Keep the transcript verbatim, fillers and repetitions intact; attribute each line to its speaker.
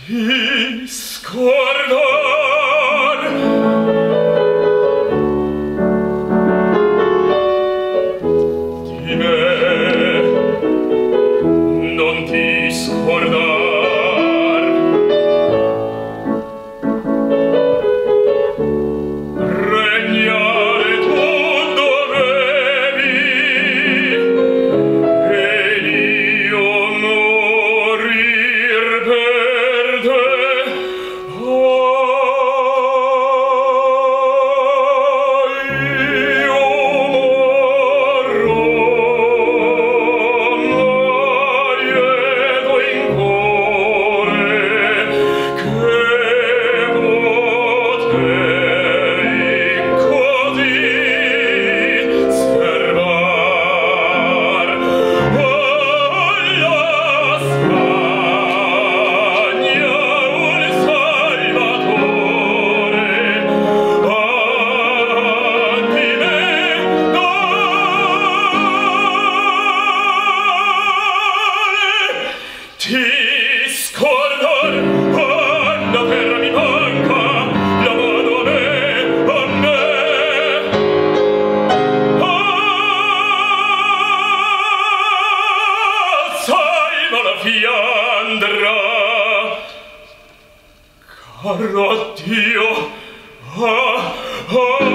Speaker 1: ti scordar di me, non ti scordar regnare tu dovevi e io morir per te. Oh, io morrò, marieto in cuore, che potei così servar alla Spagna un salvatore, a di me ti scordar, alla terra mi manca, la mano a me, a me. Ah, salva la Fiandra, caro addio. Ah, ah.